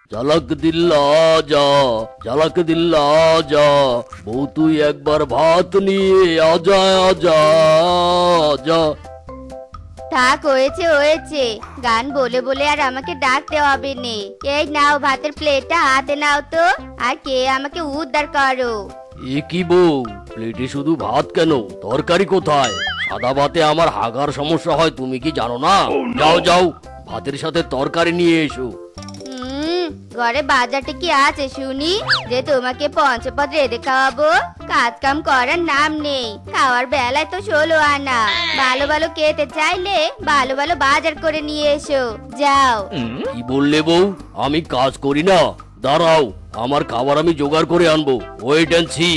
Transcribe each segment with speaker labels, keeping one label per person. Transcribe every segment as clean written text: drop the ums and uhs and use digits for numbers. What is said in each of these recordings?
Speaker 1: ঝলক দিল্লা যা, ঝলক দিল্লা যা, বউ তুই একবার ভাত নিয়ে আজা আজা যা।
Speaker 2: থাক, হয়েছে হয়েছে, গান বলে বলে আর আমাকে ডাকতে হবে নে। এই নাও ভাতের প্লেটটা হাতে নাও তো, আর কে আমাকে উদ্ধার করো।
Speaker 1: এ কি বউ, প্লেটে শুধু ভাত কেন, তরকারি কোথায়? সাদা ভাতে আমার হাগার সমস্যা হয়, তুমি কি জানো না? যাও যাও, ভাতের সাথে তরকারি নিয়ে এসো।
Speaker 2: ঘরে বাজারটা কি আছে শুনি, যে তোমাকে পঞ্চপদ রেঁধে খাওয়াবো? কাজ কাম করার নাম নেই, খাওয়ার বেলায় তো 16 আনা। ভালো ভালো খেতে চাইলে ভালো ভালো বাজার করে নিয়ে এসো, যাও।
Speaker 1: কি বললে বউ, আমি কাজ করি না? দাঁড়াও, আমার খাবার আমি জোগাড় করে আনবো, ওয়েট এন্ড সি।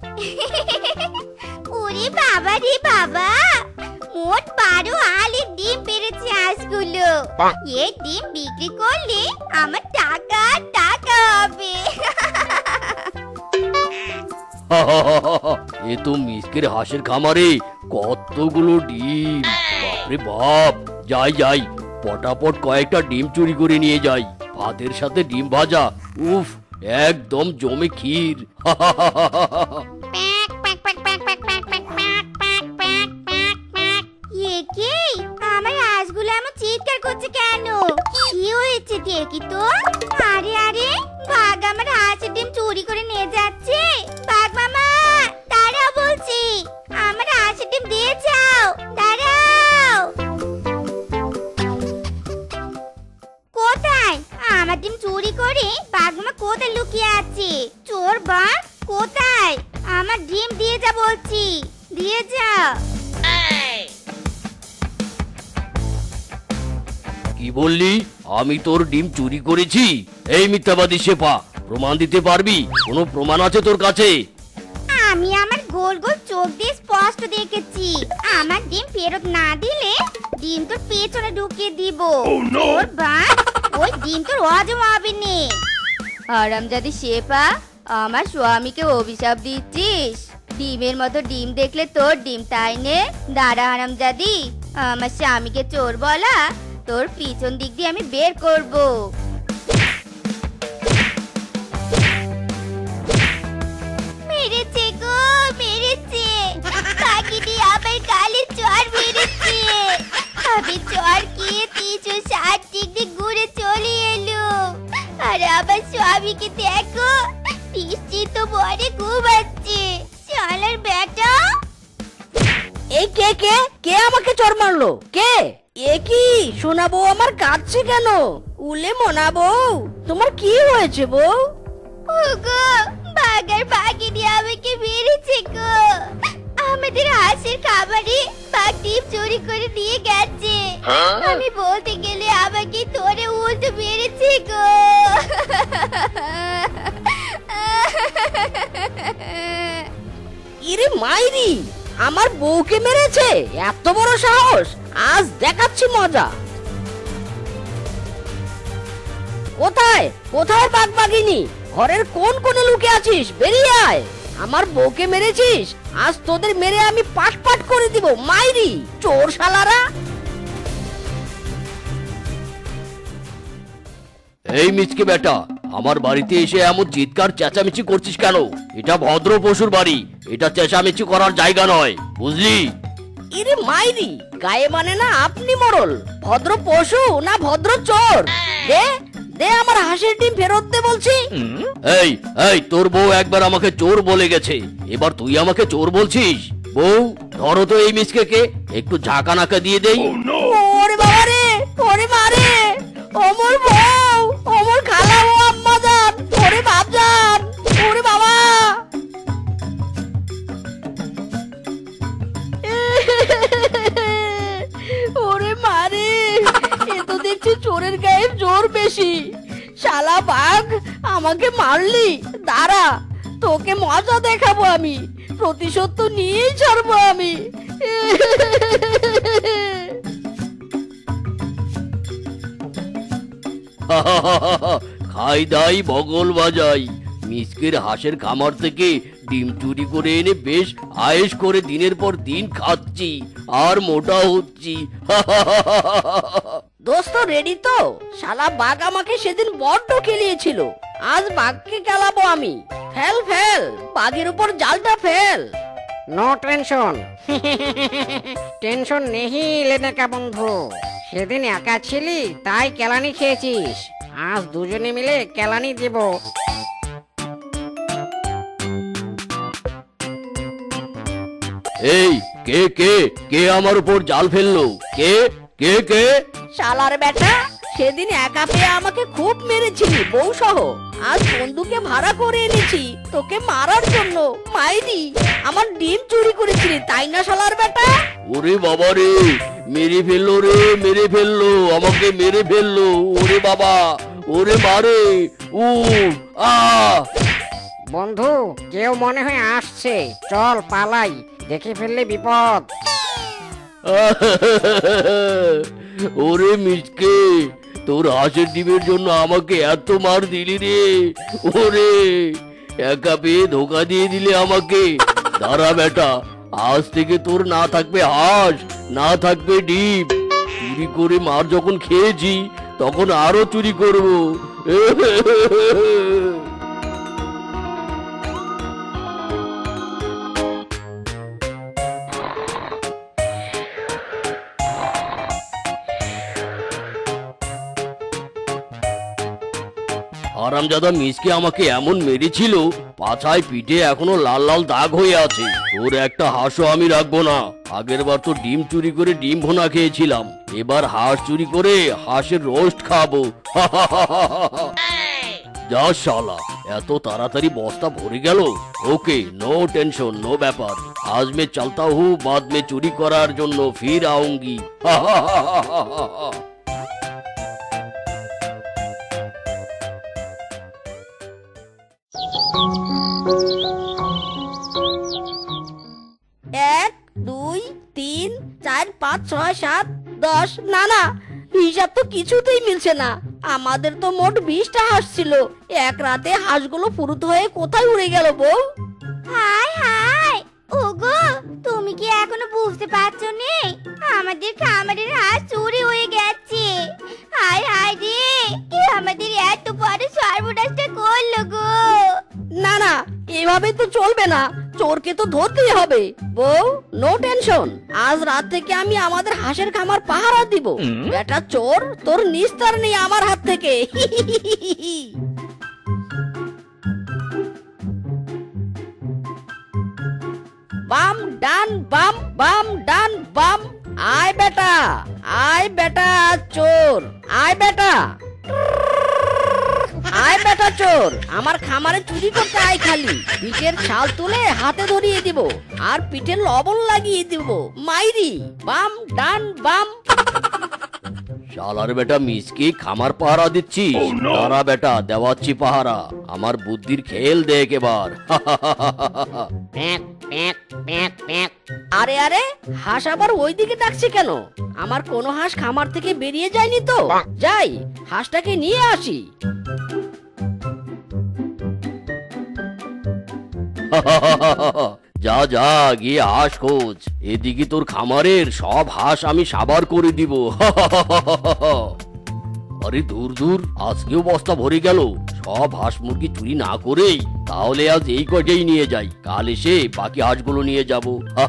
Speaker 2: ওরে বাবা রে বাবা, মোট 12 আলির ডিম পেরেছে আজগুলো। এই ডিম বিক্রি করলে আমার টাকা টাকা হবে।
Speaker 1: এ তো মিসকের হাঁসের খামারে কতগুলো ডিম, বাপরে বাপ। যাই যাই, পটাপট কয়েকটা ডিম চুরি করে নিয়ে যাই, ভাতের সাথে ডিম ভাজা, উফ, একদম জমে ক্ষীর।
Speaker 2: আমার হাঁসগুলো এমন চিৎকার করছে কেন? কি হয়েছে দেখি তো। আরে আরে, বাঘ আমার হাঁসের ডিম চুরি করে নিয়ে যাচ্ছে। বাঘ মামা, দাঁড়াও বলছি, আমার হাঁসের ডিম দিয়ে যাও, দাঁড়াও। কোথায় আমার ডিম চুরি করে বাঘ মামা কোথায় লুকিয়ে আছে? চোর বাঘ কোথায়? আমার ডিম দিয়ে যা বলছি, দিয়ে যা।
Speaker 1: কি বললি? আমি তোর ডিম চুরি করেছি? এই মিথ্যাবাদী শেফা, প্রমাণ দিতে পারবি? কোনো প্রমাণ আছে তোর কাছে?
Speaker 2: আমি আমার গোল গোল চোখ দিয়ে স্পষ্ট দেখেছি। আমার ডিম ফেরত না দিলে ডিম তোর পেছনে ঢুকিয়ে দিব। তোর বাপ, ওই ডিম তোর হজম হবে না। হারামজাদি শেফা, আমার স্বামীকে অভিশাপ দিচ্ছিস? ডিমের মতো ডিম দেখলে তোর ডিম, তাই নে? দাঁড়া হারামজাদি, আমার স্বামীকে চোর বলা তোর পিছন দিক দিয়ে আমি বের করব। মেরেছে গো, মেরেছে। পাখিটি আবার গালে চড় মেরেছে। আমি চড় খেয়ে 360 ডিগ্রি ঘুরে চলে এলো। আর আমার স্বামীকে দেখো, নিশ্চিত মনে ঘুমাচ্ছে। শালার বেটা।
Speaker 3: এই কে কে কে আমাকে চড় মারলো? কে? এ কি সোনা বউ, আমার কাঁদছে কেন? উলে মোনা বউ, তোমার কি হয়েছে বউ?
Speaker 2: ওগো, বাগার বাগিনী আমাকে মেরেছে গো। আমাদের হাঁসের খাবারে বাঘ ডিম চুরি করে নিয়ে গেছে। আমি বলতে গেলে আমাকে ধরে উল্টো মেরেছে গো।
Speaker 3: ইরে মাইরি, আমার বউকে মেরেছে? এত বড় সাহস! আজ দেখাচ্ছি মজা। কোথায় কোথায় বাঘবাগিনী? ঘরের কোন কোণে লুকে আছিস? বেরিয়ে আয়। আমার বউকে মেরেছিস, আজ তোদের মেরে আমি পাট পাট করে দিব। মাইরি, চোর শালারা।
Speaker 1: এই মিচকে বেটা, আমার বাড়িতে এসে এমন চিৎকার চেঁচামেচি করছিস কেন? এটা ভদ্র পশুর বাড়ি, এটা চেঁচামেচি করার জায়গা নয়, বুঝলি?
Speaker 3: ইরে মাইরি, গায়ে মানে না আপনি মরল? ভদ্র পশু না ভদ্র চোর? দে দে আমার হাঁসের ডিম ফেরত দে বলছি।
Speaker 1: এই এই, তোর বউ একবার আমাকে চোর বলে গেছে, এবার তুই আমাকে চোর বলছিস? বউ, ধরো তো এই মিচকে, একটু ঝাঁকা নাকা দিয়ে দেই।
Speaker 3: ওরে বাবা রে, ওরে মারে, অমর বউ, অমর খালা ও আম্মা জান, ওরে বাপ জান, ওরে বাবা। ওরে মারে, এ তো দেখছি চোরের গায়ে জোর বেশি। শালা বাঘ, আমাকে মারলি? দাঁড়া, তোকে মজা দেখাবো আমি, প্রতিশোধ তো নিয়েই ছাড়বো আমি।
Speaker 1: খাই দাই বগল বাজাই, মিচকের হাঁসের খামার থেকে ডিম চুরি করে এনে বেশ আয়েশ করে দিনের পর দিন খাচ্ছি আর মোটা হচ্ছি।
Speaker 3: দোস্ত রেডি তো? শালা বাঘ আমাকে সেদিন বড্ড খেলিয়েছিল, আজ বাঘকে খেলাবো আমি। ফেল ফেল, বাঘের উপর জালটা ফেল।
Speaker 4: No tension. টেনশন নেহি লেনে কা বন্ধু। সেদিন একা ছিলি তাই কেলানি খেয়েছিস, আজ দুজনে মিলে কেলানি দেব।
Speaker 1: এই কে কে কে আমার উপর জাল ফেললো? কে কে কে?
Speaker 3: শালার বেটা, সেদিন একা পেয়ে আমাকে খুব মেরেছিলি বউ সহ, আজ বন্ধুকে ভাড়া করে এনেছি তোকে মারার জন্য। মাইরি, আমার ডিম চুরি করেছিলি তাই না শালার বেটা?
Speaker 1: ওরে বাবা রে, মেরে ফেললো রে, মেরে ফেললো, আমাকে মেরে ফেললো। ওরে বাবা, ওরে মারে, উ আ।
Speaker 4: বন্ধু কেউ মনে হয় আসছে, চল পালাই, দেখে ফেললে বিপদ।
Speaker 1: ওরে মিচকে, তোর হাঁসের ডিমের জন্য আমাকে এত মার দিলি রে। ওরে একা পেয়ে ধোকা দিয়ে দিলে আমাকে। দাঁড়া বেটা, আজ থেকে তোর না থাকবে হাঁস, না থাকবে ডিম। চুরি করে মার যখন খেয়েছি তখন আরো চুরি করবো। হারামজাদা মিসকে আমাকে এমন মেরেছিল, পাছায় পিঠে এখনো লাল লাল দাগ হয়ে আছে। তোর একটা হাঁসও আমি রাখবো না। আগের বার তো ডিম চুরি করে ডিম ভুনা খেয়েছিলাম, এবার হাঁস চুরি করে হাঁসের রোস্ট খাবো। যা শালা, এত তাড়াতাড়ি বস্তা ভরে গেল। ওকে, নো টেনশন, নো ব্যাপার। আজ মে চলতা হু, বাদ মে চুরি করার জন্য ফির আউঙ্গি।
Speaker 3: এক, দুই, তিন, চার, পাঁচ, ছয়, সাত, 10। না না, হিসাব তো কিছুতেই মিলছে না। আমাদের তো মোট 20টা হাঁস ছিল, এক রাতে হাঁসগুলো ফুরুত হয়ে কোথায় উড়ে গেল বউ?
Speaker 2: হাই হাই, ওগো তুমি কি এখনো বুঝতে পারছো নে? আমাদের খামারের হাঁস চুরি হয়ে গেছে। হাই হাই রে, কে আমাদের এত বড় সর্বনাশটা করলো গো?
Speaker 3: না না, এভাবে তো চলবে না, চোরকে তো ধরতেই হবে। বউ, নো টেনশন, আজ রাত থেকে আমি আমাদের হাঁসের খামার পাহারা দিব। বেটা চোর, তোর নিস্তার নেই আমার হাত থেকে। বাম ডান বাম, বাম ডান বাম। আয় বেটা, আয় বেটা চোর, আয় বেটা, আয় বেটা চোর, আমার খামারে চুরি করতে আয় খালি। পিঠের ছাল তুলে হাতে ধরিয়ে দিব আর পিঠে লবণ লাগিয়ে দিব। মাইরি, বাম ডান বাম।
Speaker 1: শালার বেটা মিসকে খামার পাহারা দিচ্ছিস? দাঁড়া বেটা, দেওয়াচ্ছি পাহারা। আমার বুদ্ধির খেল দেখ এবার।
Speaker 4: প্যাক প্যাক প্যাক প্যাক।
Speaker 3: আরে আরে, হাঁস আবার ওইদিকে ডাকছে কেন? আমার কোনো হাঁস খামার থেকে বেরিয়ে যায়নি তো। যাই, হাঁসটাকে নিয়ে আসি।
Speaker 1: যা যা, গিয়ে হাঁস খোঁজ। এদিকে তোর খামারের সব হাঁস আমি সাবার করে দিব। আরে দূর দূর, আজকেও বস্তা ভরে গেল। সব হাঁস মুরগি চুরি না করেই তাহলে আজ এই কটাই নিয়ে যাই, কাল এসে বাকি হাঁসগুলো নিয়ে যাব।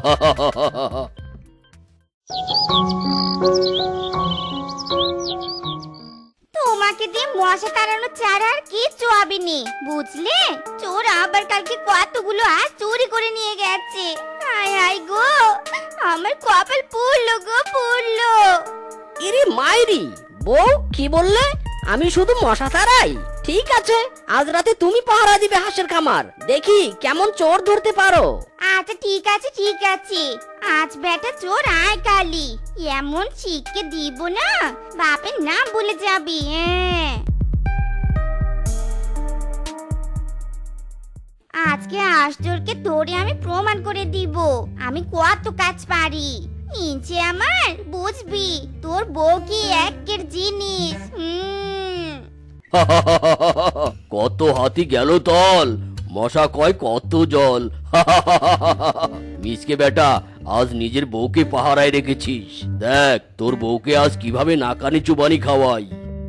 Speaker 2: তোমাকে দিয়ে মশা তাড়ানো ছাড়া আর কিচ্ছু হবে নি, বুঝলে? চোর আবার কালকে কতগুলো হাঁস চুরি করে নিয়ে গেছে। হায় হায় গো, আমার কপাল পুড়লো গো, পুড়লো।
Speaker 3: ইরে মাইরি, বউ কি বললে? আমি শুধু মশা তাড়াই? ঠিক আছে, আজ রাতে তুমি পাহারা দিবে হাঁসের খামার, দেখি কেমন চোর ধরতে পারো।
Speaker 2: আচ্ছা ঠিক আছে ঠিক আছে, আজ বেটা চোর আয় কালি, এমন শিখকে দিব না বাপের নাম ভুলে যাবি। আজকে হাঁসচোরকে ধরে আমি প্রমাণ করে দিব আমি কত কাজ পারি। নিচে আমার বুঝবি তোর বউ কি একের জিনিস।
Speaker 1: কত হাতি গেল তল, মশা কয় কত জল। মিসকে বেটা, আজ নিজের বউকে পাহারায় রেখেছিস। দেখ তোর বউকে আজ কিভাবে নাকানি চুবানি খাওয়াই।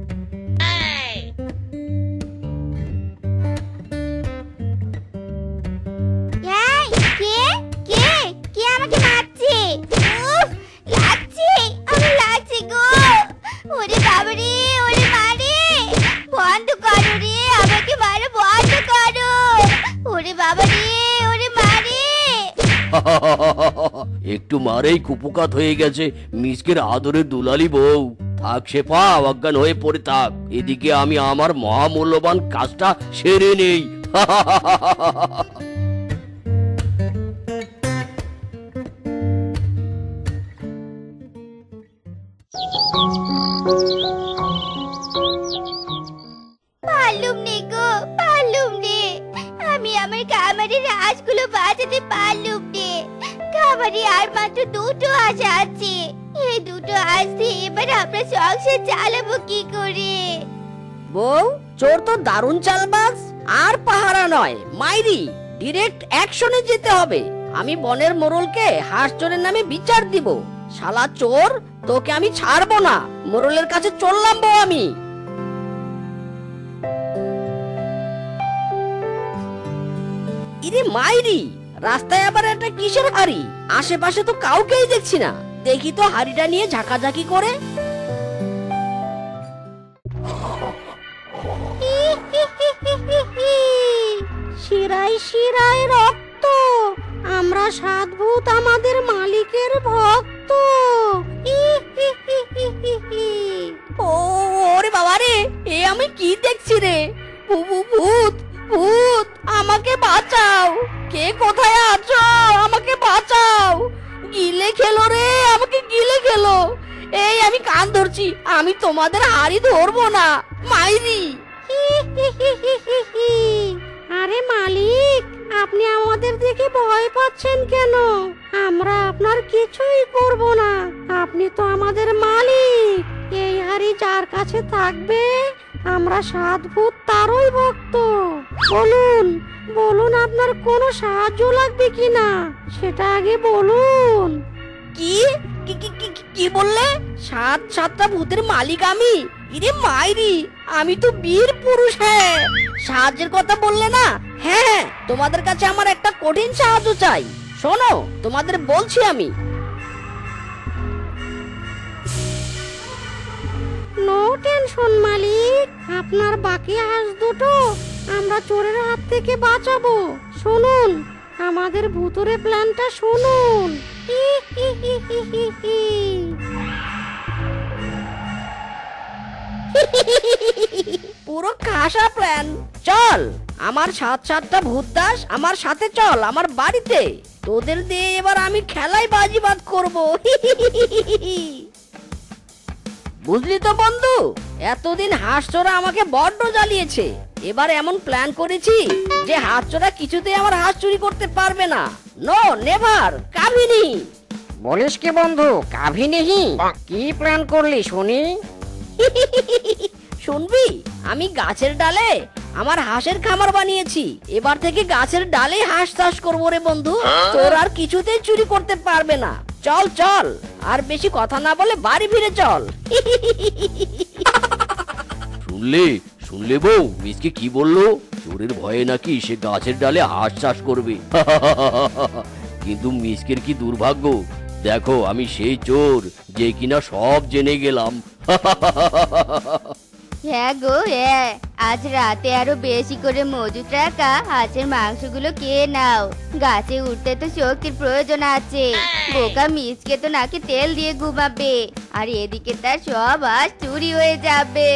Speaker 2: এই, কে কে কে আমাকে মারছে? উফ, লাগছে, আমার লাগছে গো। ওরে বাবা রে, ওরে মারে, বন্ধ করো রে, আমাকে মারো বন্ধ করো। ওরে বাবা রে, ওরে মারে।
Speaker 1: একটু মারেই কুপুকাত হয়ে গেছে মিসকের আদরের দুলালি বউ। থাক শেফা, অজ্ঞান হয়ে পড়ে থাক, এদিকে আমি আমার মহামূল্যবান কাজটা সেরে নেই।
Speaker 2: পারলুম নে গো, পারলুম নে। আমি আমার খামারের হাঁসগুলো বাঁচাতে পারলুম নে। খামারে আর মাত্র দুটো হাঁস আছে। এই দুটো হাঁস দিয়ে এবার আমরা সংসার চালাবো কি করে?
Speaker 3: বউ, চোর তো দারুণ চালবাজ। আর পাহারা নয়, মাইরি ডিরেক্ট অ্যাকশনে যেতে হবে। আমি বনের মোড়লকে হাঁস চোরের নামে বিচার দিব। শালা চোর, তোকে আমি ছাড়বো না। মোড়লের কাছে চললাম বউ আমি। ইরে মাইরি, রাস্তায় আবার একটা কিসের হাড়ি? আশেপাশে তো কাউকেই দেখছি না। দেখি তো হাড়িটা নিয়ে ঝাঁকাঝাঁকি করে।
Speaker 5: শিরায় শিরায় রক্ত, আমরা সাত ভূত আমাদের মালিকের ভক্ত।
Speaker 3: ও ওরে বাবা রে, এ আমি কি দেখছি রে? ভূত ভূত, আমাকে বাঁচাও। কে কোথায় আছো? আমাকে বাঁচাও। গিলে খেলো রে, আমাকে গিলে খেলো। এই আমি কান ধরছি, আমি তোমাদের হাড়ি ধরবো না। মাইরি।
Speaker 5: আরে মালিক, আপনি আমাদের দেখে ভয় পাচ্ছেন কেন? আমরা আপনার কিছুই করব না। আপনি তো আমাদের মালিক। এই হাড়ি যার কাছে থাকবে আমরা সাত ভূত তারই ভক্ত। বলুন বলুন, আপনার কোনো সাহায্য লাগবে কিনা সেটা আগে বলুন।
Speaker 3: কি কি কি কি- কি বললে? সাতটা ভূতের মালিক আমি? ইরে মাইরি, আমি তো বীর পুরুষ। হ্যাঁ, সাহায্যের কথা বললে না? হ্যাঁ, তোমাদের কাছে আমার একটা কঠিন সাহায্য চাই। শোনো, তোমাদের বলছি আমি।
Speaker 5: নো টেনশন মালিক, আপনার বাকি হাঁস দুটো আমরা চোরের হাত থেকে বাঁচাবো। শুনুন আমাদের ভুতুরে প্ল্যানটা শুনুন।
Speaker 3: পুরো খাসা প্ল্যান। চল, আমার সাতটা ভূত দাস আমার সাথে চল আমার বাড়িতে। তোদের দিয়ে এবার আমি খেলায় বাজিবাদ করব। বুঝলি তো বন্ধু, এতদিন হাঁসচোরা আমাকে বড্ড জ্বালিয়েছে। এবার এমন প্ল্যান করেছি যে হাঁসচোরা কিছুতেই আমার হাঁস চুরি করতে পারবে না। No never, Kamini.
Speaker 4: বলিস কি বন্ধু, কাভি নেহি? কি প্ল্যান করলি শুনি?
Speaker 3: শুনবি, আমি গাছের ডালে আমার হাঁসের খামার বানিয়েছি। এবার থেকে গাছের ডালে হাঁস চাষ করবো রে বন্ধু। তোর আর কিছুতেই চুরি করতে পারবে না। চল চল, আর বেশি কথা না বলে বাড়ি ফিরে চল।
Speaker 1: শুনলে শুনলে বউ, মিসকে কি বললো? চোরের ভয়ে নাকি সে গাছের ডালে হাঁস চাষ করবে। কিন্তু মিসকের কি দুর্ভাগ্য, দেখো আমি সেই চোর যে কিনা সব জেনে গেলাম।
Speaker 2: হ্যাঁ গো হ্যাঁ, আজ রাতে আরো বেশি করে মজুত রাখা হাঁসের মাংসগুলো খেয়ে নাও। গাছে উঠতে তো শক্তির প্রয়োজন আছে। বোকা মিসকে তো নাকি তেল দিয়ে ঘুমাবে, আর এদিকে তার সব হাঁস চুরি হয়ে যাবে।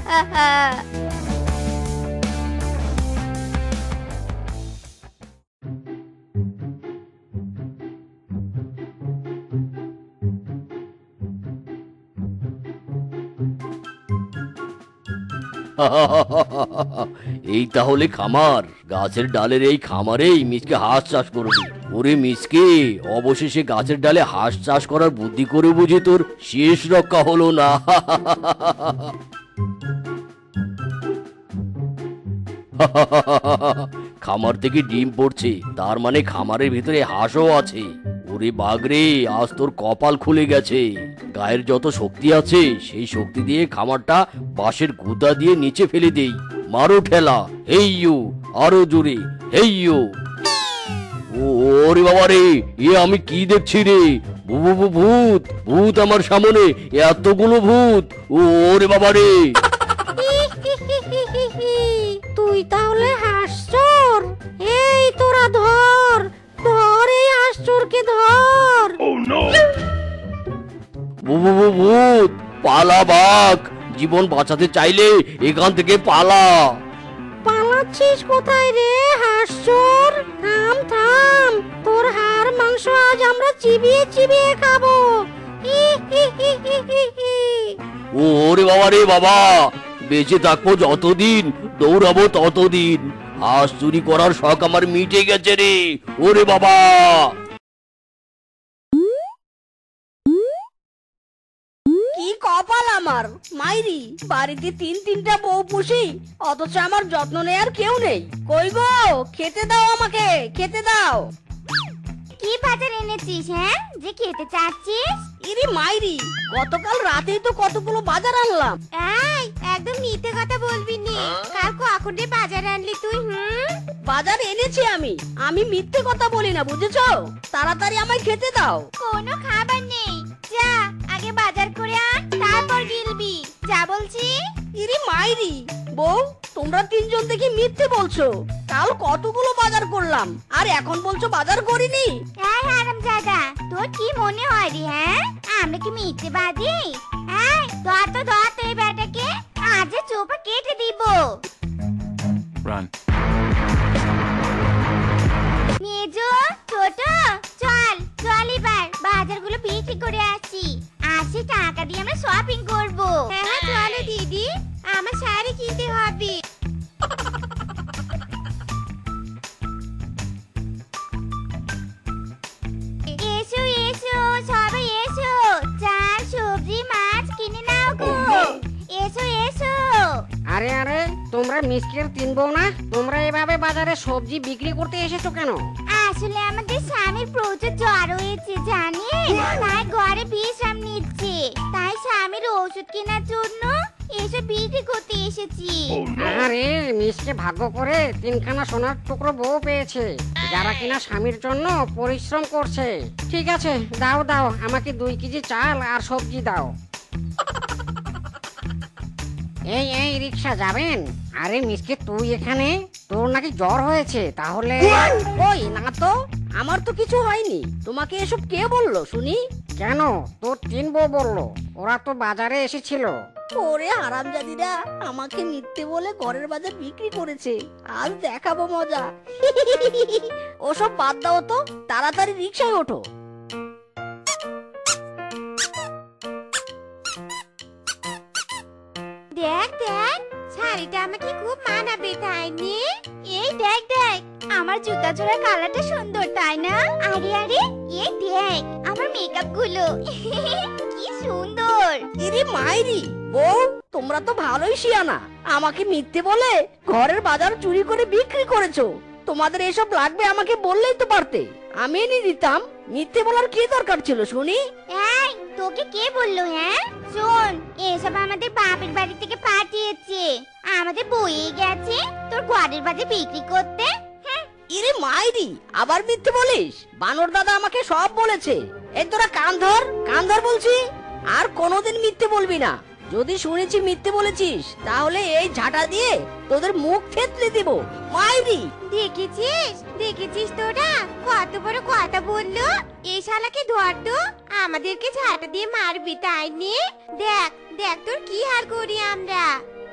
Speaker 1: এই তাহলে খামার, গাছের ডালের এই খামারেই মিসকে হাঁস চাষ করবে। ওরে মিসকে, অবশেষে গাছের ডালে হাঁস চাষ করার বুদ্ধি করে বুঝে তোর শেষ রক্ষা হলো না। খামার থেকে ডিম পড়ছে, তার মানে খামারের ভিতরে হাঁসও আছে। ওরে বাগরে, আজ তোর কপাল খুলে গেছে। গায়ের যত শক্তি আছে সেই শক্তি দিয়ে খামারটা বাঁশের গুদা দিয়ে নিচে ফেলে দেই। মারো ঠেলা, হেইয়ো, আরো জোরে, হেইয়ো। ওরে বাবা রে, এ আমি কি দেখছি রে? ভূত, ভূত আমার সামনে, এতগুলো ভূত। ওরে বাবা রে।
Speaker 5: তুই তাহলে হাঁসচোর? এই তোরা ধর ধর, এই হাঁসচোরকে ধর।
Speaker 1: ভূত, পালা বাঘ, জীবন বাঁচাতে চাইলে এখান থেকে পালা।
Speaker 5: পালাচ্ছিস কোথায় রে হাঁসচোর? থাম থাম, তোর হাড় মাংস আজ আমরা চিবিয়ে চিবিয়ে খাবো।
Speaker 1: ওরে বাবা রে বাবা, বেঁচে থাকবো যতদিন দৌড়াবো ততদিন। হাঁস চুরি করার শখ আমার মিটে গেছে রে। ওরে বাবা।
Speaker 3: কি কপাল আমার মাইরি, বাড়িতে তিনটা বউ পুষি, অথচ আমার যত্ন নেয়ার কেউ নেই। কই গো, খেতে দাও, আমাকে খেতে দাও।
Speaker 2: কি বাজার এনেছিস হ্যাঁ, যে খেতে চাচ্ছিস?
Speaker 3: ইরি মাইরি, গতকাল রাতেই তো কতগুলো বাজার আনলাম।
Speaker 2: এই একদম মিথ্যে কথা বলবি নি। কাল কখন রে বাজার আনলি তুই?
Speaker 3: বাজার এনেছি আমি মিথ্যে কথা বলি না, বুঝেছো? তাড়াতাড়ি আমায় খেতে দাও।
Speaker 2: কোনো খাবার নেই, যা আগে বাজার করে আন, তারপর গিলবি। যা বলছি।
Speaker 3: ইরি মাইরি, বউ তোমরা তিনজন দেখি মিথ্যে বলছো। কাল কতগুলো বাজার করলাম আর এখন বলছো বাজার করিনি।
Speaker 2: এই হারামজাদা, তোর কি মনে হয় রে হ্যাঁ? আমরা কি মিথ্যেবাদী? এই ধর তো এই বেটাকে, আজ চোপা কেটে দিব।
Speaker 6: Run.
Speaker 2: মেজো, ছোট, চল চল এবার বাজারগুলো বিক্রি করে আসি। আসি টাকা দিয়ে আমরা শপিং করব। হ্যাঁ চলো দিদি, আমার শাড়ি কিনতে হবে। এসো এসো সবাই এসো, চাল সবজি মাছ কিনে নাও গো। এসো এসো।
Speaker 4: আরে আরে, তোমরা মিসকের তিন বউ না? তোমরা এভাবে বাজারে সবজি বিক্রি করতে এসেছো কেন?
Speaker 2: আসলে আমাদের স্বামীর প্রচুর জ্বর হয়েছে জানিস, তাই ঘরে বিশ্রাম নিচ্ছে। তাই স্বামীর ওষুধ কেনার জন্য এসব বিক্রি করতে এসেছি।
Speaker 4: আরে মিসকে ভাগ্য করে তিনখানা সোনার টুকরো বউ পেয়েছে, যারা কিনা স্বামীর জন্য পরিশ্রম করছে। ঠিক আছে, দাও দাও, আমাকে 2 কেজি চাল আর সবজি দাও। এই এই রিকশা যাবেন? আরে মিসকে তুই এখানে? তোর নাকি জ্বর হয়েছে? তাহলে
Speaker 3: ওই না তো, আমার তো কিছু হয়নি। তোমাকে এসব কে বললো শুনি?
Speaker 4: কেন, তোর 3 বউ বললো, ওরা তো বাজারে এসেছিল।
Speaker 3: ওরে হারামজাদিরা, আমাকে মিথ্যে বলে ঘরের বাজার বিক্রি করেছে। আজ দেখাবো মজা। ওসব বাদ দাও তো, তাড়াতাড়ি রিকশায় ওঠো।
Speaker 2: দেখ দেখ, শাড়িটা আমাকে খুব মানাবে তাই নি? এই দেখ দেখ, আমার জুতা জোড়ার কালারটা সুন্দর তাই না? আরে আরে, এই দেখ আমার মেকআপ গুলো কি সুন্দর।
Speaker 3: ইরি মাইরি, বউ তোমরা তো ভালোই শিয়ানা। আমাকে মিথ্যে বলে ঘরের বাজার চুরি করে বিক্রি করেছো। তোমাদের এসব লাগবে আমাকে বললেই তো পারতে, আমি এনে দিতাম। মিথ্যে বলার কি দরকার ছিল শুনি?
Speaker 2: এই তোকে কে বললো হ্যাঁ? শোন, এসব আমাদের বাপের বাড়ি থেকে পাঠিয়েছে, আমাদের বইয়ে গেছে তোর ঘরের বাজার বিক্রি করতে।
Speaker 3: ইরে মাইরি, আবার মিথ্যে বলিস? বানর দাদা আমাকে সব বলেছে। এই তোরা কান ধর বলছি, আর কোনোদিন মিথ্যে বলবি না। যদি শুনেছি মিথ্যে বলেছিস, তাহলে এই ঝাঁটা দিয়ে তোদের মুখ থেতলে দিব। মাইরি,
Speaker 2: দেখেছিস তোরা কত বড় কথা বললো? এই শালাকে ধর তো, আমাদেরকে ঝাঁটা দিয়ে মারবি তাই নি? দেখ দেখ তোর কি হাল করি আমরা।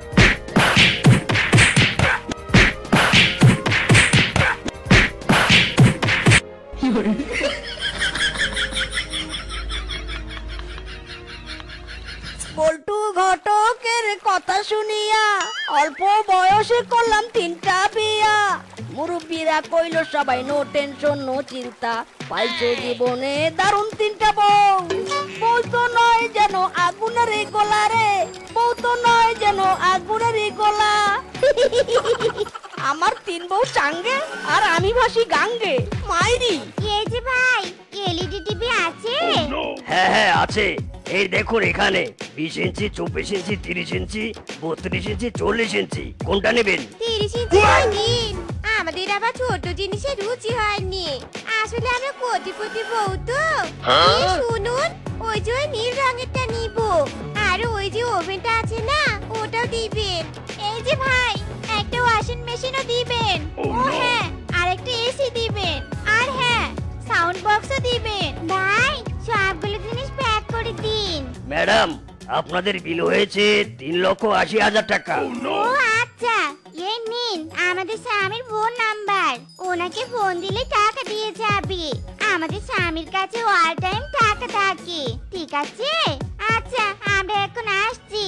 Speaker 3: পল্টু ঘটকের কথা শুনিয়া অল্প বয়সে করলাম 3টা বিয়া। মুরব্বীরা কইল সবাই নো টেনশন নো চিন্তা, পাইছে জীবনে দারুণ 3টা বউ। বউ তো নয় যেন আগুনের গলা রে, বউ তো নয় যেন আগুনের গলা। আমার 3 বউ চাঙ্গে আর আমি ভাসি গাঙ্গে। মাইরি
Speaker 2: এই যে ভাই, এলইডি টিভি আছে?
Speaker 1: হ্যাঁ হ্যাঁ আছে, এই দেখুন এখানে 20 ইঞ্চি, 24 ইঞ্চি, 30 ইঞ্চি, 32 ইঞ্চি, 40 ইঞ্চি, কোনটা নেবেন?
Speaker 2: 30 ইঞ্চি নিন। আমাদের আবার ছোট জিনিসের রুচি হয়নি, আসলে আমরা কোটিপতি বউ তো। এই শুনুন, ওই যে ওই নীল রঙেরটা নিব, আর ওই যে ওভেনটা আছে না, ওটাও দিবেন। এই যে ভাই, একটা ওয়াশিং মেশিনও দিবেন। ও হ্যাঁ, আর একটা এসি দিবেন। আর হ্যাঁ, সাউন্ড বক্সও দিবেন। ভাই, সবগুলো জিনিস প্যাক করে দিন।
Speaker 1: ম্যাডাম, আপনাদের বিল হয়েছে 3,80,000 টাকা।
Speaker 2: ও আচ্ছা, এই নিন আমাদের স্বামীর ফোন নাম্বার, ওনাকে ফোন দিলে টাকা দিয়ে যাবে। আমাদের স্বামীর কাছে অল টাইম টাকা থাকে, ঠিক আছে? আচ্ছা, আমরা এখন আসছি।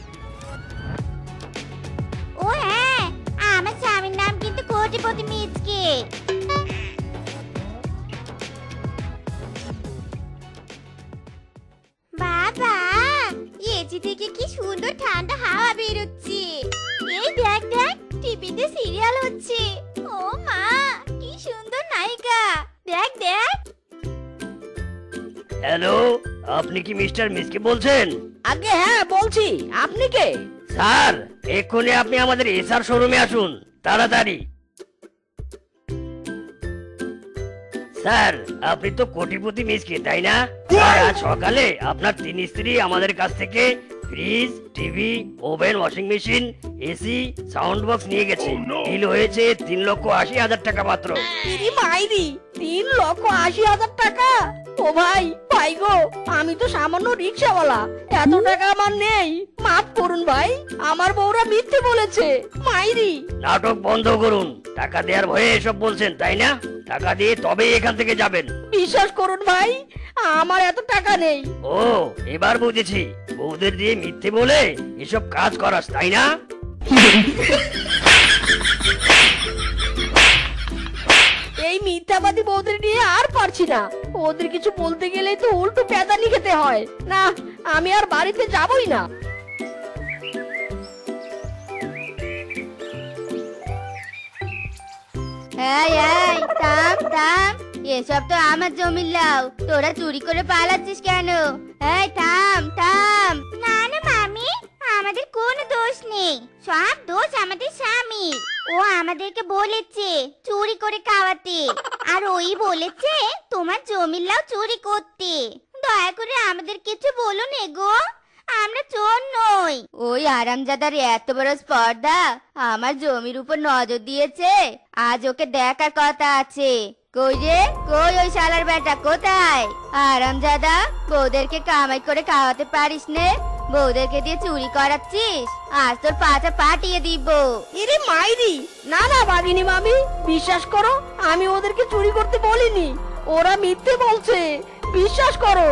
Speaker 2: ও হ্যাঁ, আমার স্বামীর নাম কিন্তু কোটিপতি মিচকে। বাবা, এসি থেকে কি সুন্দর ঠান্ডা হাওয়া বেরোচ্ছে। এই দেখ দেখ, টিভিতে সিরিয়াল হচ্ছে। ও মা, কি সুন্দর নায়িকা, দেখ দেখ।
Speaker 1: হ্যালো, আপনি কি মিস্টার মিসকে বলছেন?
Speaker 3: আগে হ্যাঁ বলছি, আপনি কে?
Speaker 1: স্যার, এক্ষুনি আপনি আমাদের এসআর শোরুমে আসুন, তাড়াতাড়ি। স্যার, আপনি তো কোটিপতি মিসকে, তাই না? আর আজ সকালে আপনার 3 স্ত্রী আমাদের কাছ থেকে fridge, TV, oven, washing machine, AC, sound box নিয়ে গেছে। বিল হয়েছে 3,80,000 টাকা মাত্র।
Speaker 3: ইরি মাইরি, 3,80,000 টাকা? ও ভাই, ভাই গো, আমি তো সামান্য রিক্সাওয়ালা, এত টাকা আমার নেই, মাফ করুন ভাই, আমার বউরা মিথ্যে বলেছে। মাইরি
Speaker 1: নাটক বন্ধ করুন, টাকা দেওয়ার ভয়ে এসব বলছেন, তাই না? টাকা দিয়ে তবেই এখান থেকে যাবেন।
Speaker 3: বিশ্বাস করুন ভাই, আমার এত টাকা নেই।
Speaker 1: ও, এবার বুঝেছি, বউদের দিয়ে মিথ্যে বলে এসব কাজ করাস, তাই না?
Speaker 3: এই মিথ্যাবাদী বউদের নিয়ে আর পারছি না, ওদের কিছু বলতে গেলে তো উল্টো পেদানি খেতে হয়। না, আমি আর বাড়িতে যাবই না।
Speaker 2: এই এই, থাম থাম, এসব তো আমার জমির লাউ, তোরা চুরি করে পালাচ্ছিস কেন? এই থাম থাম। না না মামি, আমাদের কোনো দোষ নেই, সব দোষ আমাদের স্বামীর। ও আমাদেরকে বলেছে চুরি করে খাওয়াতে, আর ওই বলেছে তোমার জমির লাউ চুরি করতে। দয়া করে আমাদের কিছু বলো নে গো, আমরা চোর নই। ওই আরামজাদার এত বড় স্পর্ধা আমার জমির উপর নজর দিয়েছে, আজ ওকে দেখার কথা আছে। কই রে, কই ওই শালার বেটা, কোথায়? আরামজাদা, বউদেরকে কামাই করে খাওয়াতে পারিস নে, বউদেরকে দিয়ে চুরি করাচ্ছিস, আজ তোর পাছা পাঠিয়ে দিব।
Speaker 3: ইরে মাইরি, না না বাগিনী মামি, বিশ্বাস করো, আমি ওদেরকে চুরি করতে বলিনি, ওরা মিথ্যে বলছে, বিশ্বাস করো।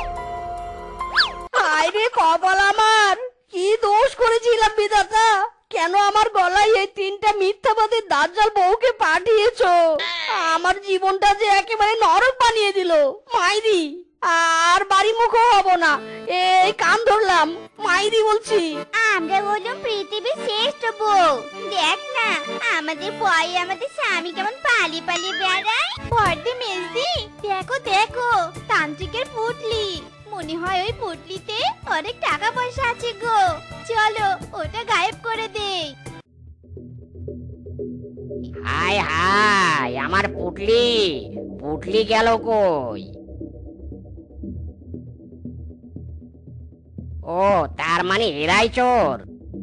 Speaker 3: আরে কপাল আমার, কি দোষ করেছিলাম বিধাতা, কেন আমার গলায় এই 3টা মিথ্যাবাদী দাজ্জাল বউকে পাঠিয়েছো? আমার জীবনটা যে একেবারে নরক বানিয়ে দিল। মাইরি, আর বাড়ি মুখও হব না, এই কান ধরলাম, মাইরি বলছি।
Speaker 2: আমরা হলাম পৃথিবীর শ্রেষ্ঠ বউ, দেখ না আমাদের ভয়ে আমাদের স্বামী কেমন পালিয়ে পালিয়ে বেড়ায়। পর্দে মেজদি, দেখো দেখো, তান্ত্রিকের পুটলি, মনে হয় ওই পুটলিতে অনেক টাকা পয়সা আছে গো, চলো ওটা গায়েব করে দেই।
Speaker 4: হাই হাই, আমার পুটলি, পুটলি গেল কই? ও, তার মানে এরাই চোর।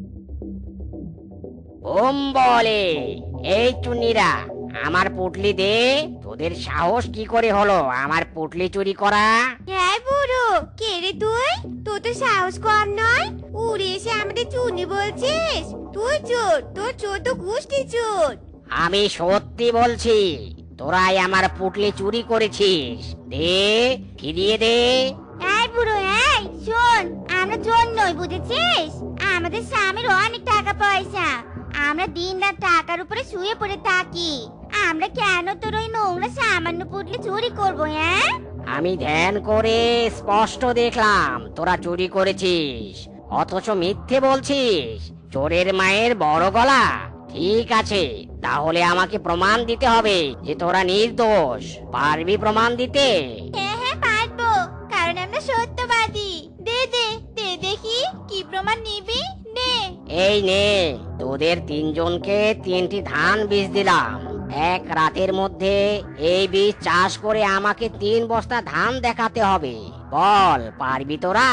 Speaker 4: ওম বলে, এই চুন্নিরা, আমার পুটলি দে। তোদের সাহস কি করে হলো আমার পুটলি চুরি করা?
Speaker 2: হ্যাঁ বুড়ো, কে রে তুই? তোর তো সাহস কম নয়, উড়ে এসে আমাদের চুনি বলছিস? তুই চোর, তোর চোর তো গোষ্ঠী চোর।
Speaker 4: আমি সত্যি বলছি, তোরাই আমার পুটলি চুরি করেছিস, দে, ফিরিয়ে দে।
Speaker 2: এই বুড়ো, এই শোন, আমরা চোর নই, বুঝেছিস? আমাদের স্বামীর অনেক টাকা পয়সা, আমরা দিন রাত টাকার উপরে শুয়ে পড়ে থাকি, আমরা কেন তোর ওই নোংরা সামান্য পুটলি চুরি করবো? হ্যাঁ,
Speaker 4: আমি ধ্যান করে স্পষ্ট দেখলাম তোরা চুরি করেছিস, অথচ মিথ্যে বলছিস। চোরের মায়ের বড় গলা, ঠিক আছে, তাহলে আমাকে প্রমাণ দিতে হবে যে তোরা নির্দোষ। পারবি প্রমাণ দিতে?
Speaker 2: হ্যাঁ হ্যাঁ পারবো, কারণ আমরা সত্যবাদী। দে দে দে দেখি কি প্রমাণ নিবি, নে।
Speaker 4: এই নে, তোদের তিনজনকে 3টি ধান বীজ দিলাম। এক রাতের মধ্যে এই বীজ চাষ করে আমাকে 3 বস্তা ধান দেখাতে হবে। বল, পারবি তোরা?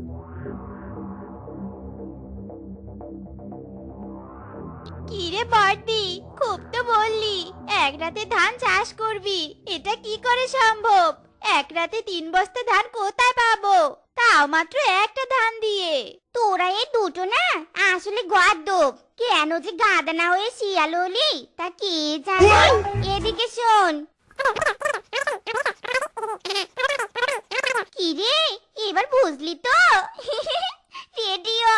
Speaker 2: কি রে বর্দি, খুব তো বললি এক রাতে ধান চাষ করবি, এটা কি করে সম্ভব? এক রাতে 3 বস্তা ধান কোথায় পাবো, তাও মাত্র একটা ধান দিয়ে? তোরা এই দুটো না আসলে গর্দব, কেন যে গাদা না হয়ে শিয়াল হলি তা কে জানে। এদিকে শোন। কি রে, এবার বুঝলি তো? রেডিও।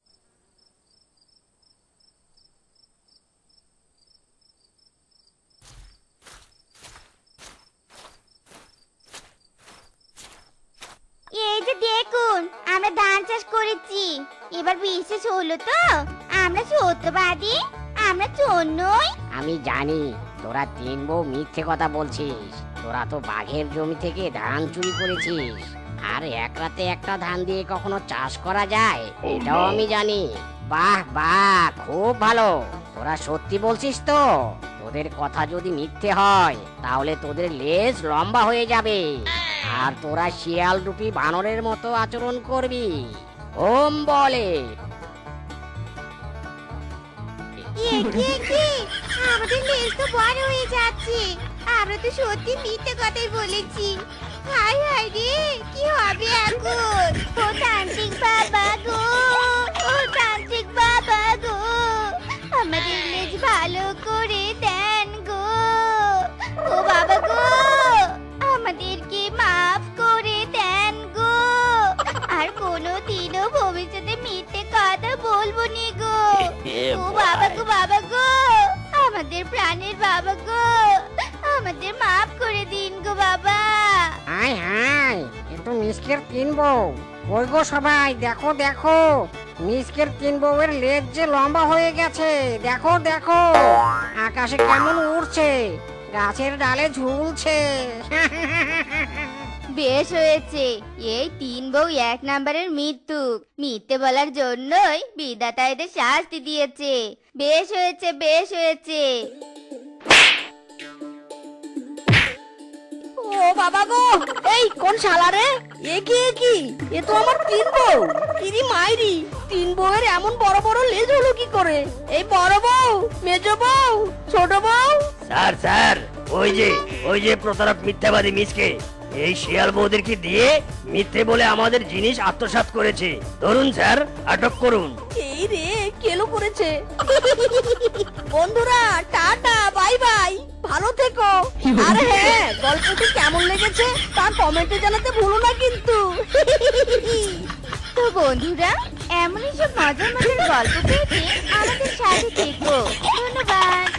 Speaker 2: এই যে দেখুন, আমরা ধান চাষ করেছি, এবার বিশেষ হলো তো আমরা সত্যবাদী, আমরা চোর নই।
Speaker 4: আমি জানি তোরা 3 বউ মিথ্যে কথা বলছিস। তোরা তো বাঘের জমি থেকে ধান চুরি করেছিস। আর এক রাতে একটা ধান দিয়ে কখনো চাষ করা যায় এটাও আমি জানি। বাহ বাহ, খুব ভালো। তোরা সত্যি বলছিস তো? তোদের কথা যদি মিথ্যে হয় তাহলে তোদের লেজ লম্বা হয়ে যাবে, আর তোরা শিয়াল রূপী বানরের মতো আচরণ করবি। ওম বলে।
Speaker 2: আমাদের লেজ তো বড় হয়ে যাচ্ছে, আমরা তো সত্যি মিথ্যে কথাই বলেছি। হাই হাই রে, কি হবে এখন? ও তান্ত্রিক বাবা গো, ও তান্ত্রিক বাবা গো, আমাদের লেজ ভালো করে দেন গো। ও বাবা গো, আমাদেরকে মাফ করে দেন গো, আর কোনোদিনও ভবিষ্যতে মিথ্যে কথা বলবো নি গো। ও বাবা গো, বাবা গো, আমাদের প্রাণের বাবা গো, আমাদের মাফ করে দিন গো বাবা।
Speaker 4: হাই হাই, এ তো মিসকের 3 বউ। ওই গো সবাই, দেখো দেখো, মিসকের 3 বউয়ের লেজ যে লম্বা হয়ে গেছে। দেখো দেখো, আকাশে কেমন উড়ছে, গাছের ডালে ঝুলছে।
Speaker 2: বেশ হয়েছে, এই 3 বউ 1 নাম্বারের মৃত্যুক, মিথ্যে বলার জন্যই বিধাতা এদের শাস্তি দিয়েছে। বেশ হয়েছে, বেশ হয়েছে।
Speaker 3: ও বাবা গো, এই কোন শালা রে? এ কি এ তো আমার 3 বউ। ইরি মাইরি, 3 বউয়ের এমন বড় বড় লেজ হলো কি করে? এই বড় বউ, মেজো বউ, ছোট বউ।
Speaker 1: স্যার স্যার, ওই যে প্রতারক মিথ্যাবাদী মিসকে এই শিয়াল বৌদেরকে দিয়ে মিথ্যে বলে আমাদের জিনিস আত্মসাৎ করেছে। ধরুন স্যার, আটক করুন।
Speaker 3: এই রে, কেলো করেছে। বন্ধুরা টাটা, বাই বাই, ভালো থেকো। আর হ্যাঁ, গল্পটি কেমন লেগেছে তা কমেন্টে জানাতে ভুলো না কিন্তু।
Speaker 2: তো বন্ধুরা, এমনই সব মজার মজার গল্প পেতে আমাদের সাথে থেকো। ধন্যবাদ।